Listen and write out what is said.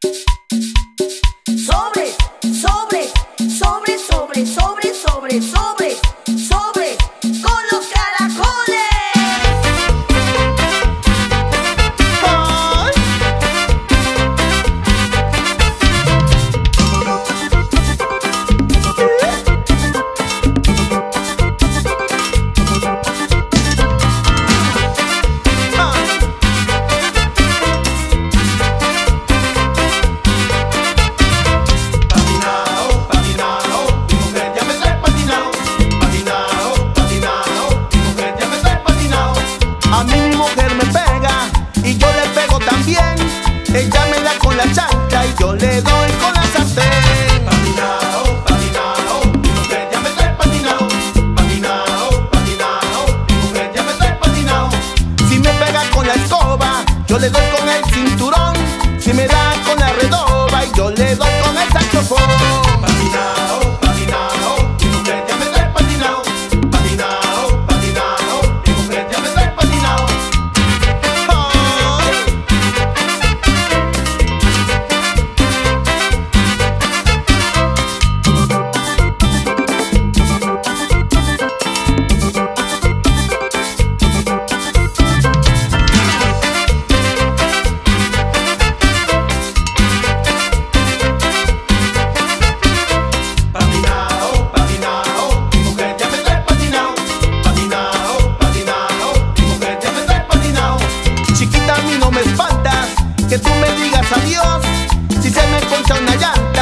Sobre, sobre, sobre, sobre, sobre, sobre, sobre, sobre, con los caracoles. ¡Ay! A mí mi mujer me pega y yo le pego también. Ella me da con la chancla y yo le doy con la sartén. Patinao, patinao, mi mujer ya me trae patinao. Patinao, patinao, mi mujer ya me trae patinao. Si me pega con la escoba, yo le doy con el cinturón. Si me da con la redoba y yo le doy con el saxofón. Patinao, patinao, mi mujer ya me trae patinao. Patinao, patinao, mi mujer ya me trae patinao. ¡Ay! Patinao, patinao, mi mujer ya me trae patinao. Patinao, patinao, mi mujer ya me trae patinao. Chiquita, a mí no me espantas que tú me digas adiós. Si se me poncha una llanta